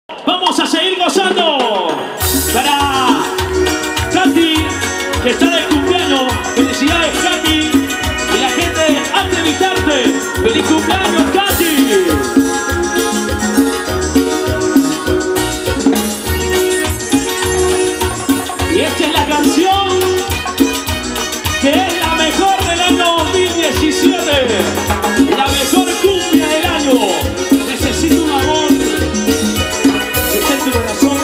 Vamos a seguir gozando. Para Katy, que está de cumpleaños. Felicidades, Katy. Y la gente, antes de invitarte, feliz cumpleaños, Katy. Y esta es la canción que es la mejor del año 2017. La mejor cumbia del año. Necesito un amor que está en tu corazón.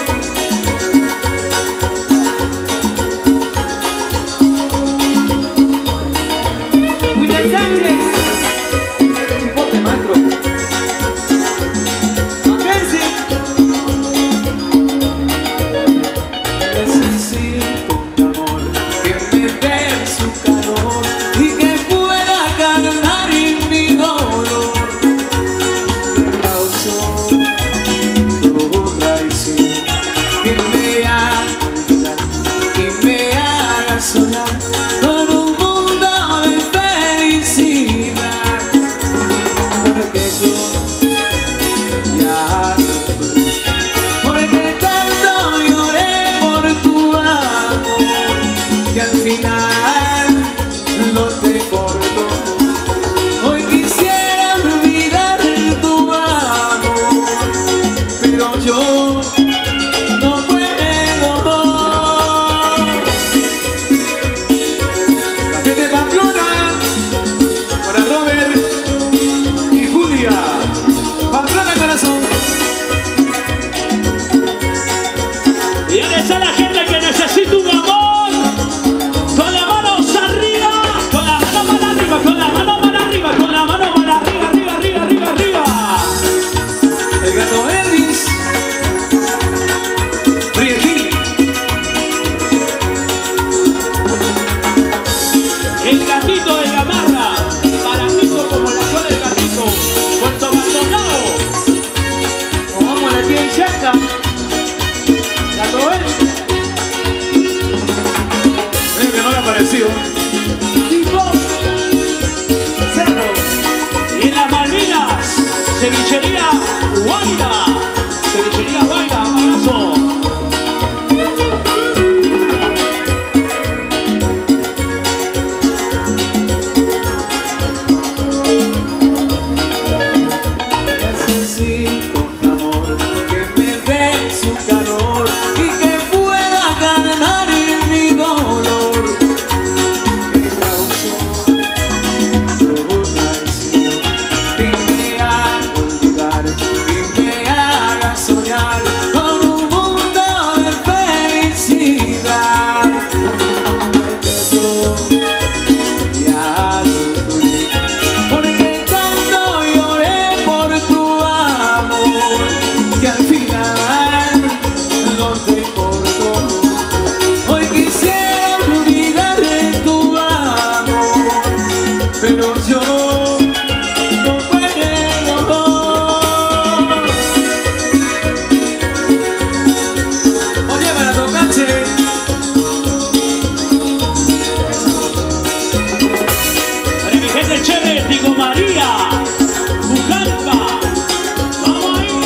Mucha sangre. Chipote, maestro. Mackenzie. Necesito un amor que me dé su calor y que pueda calmar mi dolor. Me causó tu traición, que me haga olvidar, que me haga soñar con un mundo de felicidad. Porque yo ya porque tanto lloré por tu amor que al final no te cortó. Hoy quisiera olvidar tu amor, pero yo no puedo. La gente de Pamplona, para Robert y Julia. Pamplona, corazón. Y ahora está la gente que necesita un amor. Con las manos arriba. Con las manos para arriba. Con las manos para arriba. Con las manos para arriba. Arriba, arriba, arriba, arriba. El gato Elvis. Prietín. El gatito de Gamarra. Baratito como la flor del gatito. Puerto Maldonado. Nos vamos a la tía Chaca. Gato Elvis. Ven que no le ha parecido. Tipo. Cerro. Y en las Malvinas. Cevichería Guaira. Cevichería Guaira. Abrazo. Necesito un amor que me dé su calor y que pueda calmar mi dolor. Me causó tu traición, que me haga olvidar, que me haga soñar con un mundo de felicidad. Porque yo ya sufrí, porque tanto lloré por tu amor que al final no te cortó. Hoy quisiera olvidar de tu amor, pero yo no puedo. Oye, para tocarse. Para mi gente chévere, Tigo María, Bucalpa, vamos ahí.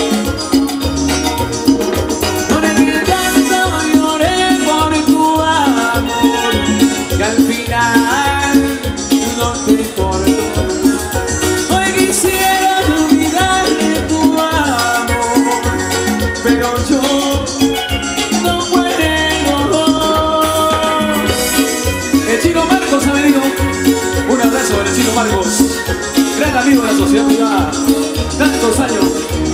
Porque tanto lloré por tu amor que al final no te cortó. Hoy quisiera olvidar de tu amor, pero yo no puedo. El Chino Marcos ha venido. Un abrazo para el Chino Marcos, gran amigo de la sociedad privada, tantos años.